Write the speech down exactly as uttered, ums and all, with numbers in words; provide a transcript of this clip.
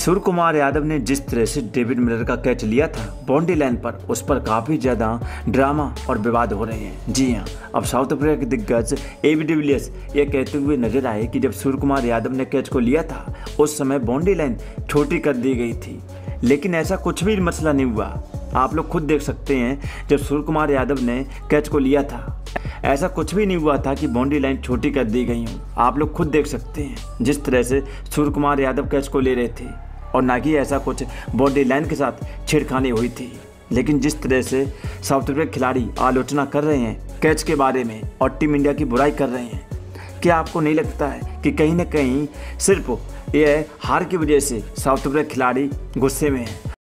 सूर्य कुमार यादव ने जिस तरह से डेविड मिलर का कैच लिया था बाउंड्री लाइन पर, उस पर काफ़ी ज़्यादा ड्रामा और विवाद हो रहे हैं। जी हाँ, अब साउथ अफ्रीका के दिग्गज एबी डिविलियर्स ये कहते हुए नजर आए कि जब सूर्य कुमार यादव ने कैच को लिया था उस समय बाउंड्री लाइन छोटी कर दी गई थी, लेकिन ऐसा कुछ भी मसला नहीं हुआ। आप लोग खुद देख सकते हैं, जब सूर्य कुमार यादव ने कैच को लिया था ऐसा कुछ भी नहीं हुआ था कि बाउंड्री लाइन छोटी कर दी गई हो। आप लोग खुद देख सकते हैं जिस तरह से सूर्य कुमार यादव कैच को ले रहे थे, और ना कि ऐसा कुछ बाउंड्री लाइन के साथ छेड़खानी हुई थी। लेकिन जिस तरह से साउथ अफ्रीका खिलाड़ी आलोचना कर रहे हैं कैच के बारे में और टीम इंडिया की बुराई कर रहे हैं, क्या आपको नहीं लगता है कि कहीं ना कहीं सिर्फ यह हार की वजह से साउथ अफ्रीका खिलाड़ी गुस्से में है?